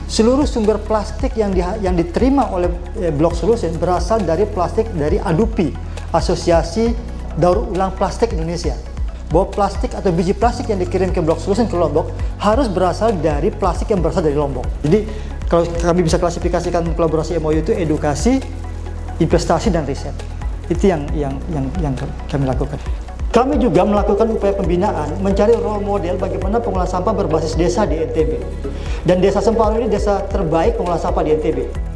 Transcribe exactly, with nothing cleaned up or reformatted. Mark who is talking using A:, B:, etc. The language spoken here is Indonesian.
A: seluruh sumber plastik yang, di, yang diterima oleh eh, Block Solution berasal dari plastik dari ADUPI, Asosiasi Daur Ulang Plastik Indonesia. Bahwa plastik atau biji plastik yang dikirim ke Block Solution ke Lombok harus berasal dari plastik yang berasal dari Lombok. Jadi kalau kami bisa klasifikasikan kolaborasi M O U itu edukasi, investasi, dan riset. Itu yang yang yang, yang kami lakukan. Kami juga melakukan upaya pembinaan, mencari role model bagaimana pengolahan sampah berbasis desa di N T B. Dan Desa Semparu ini desa terbaik pengolahan sampah di N T B.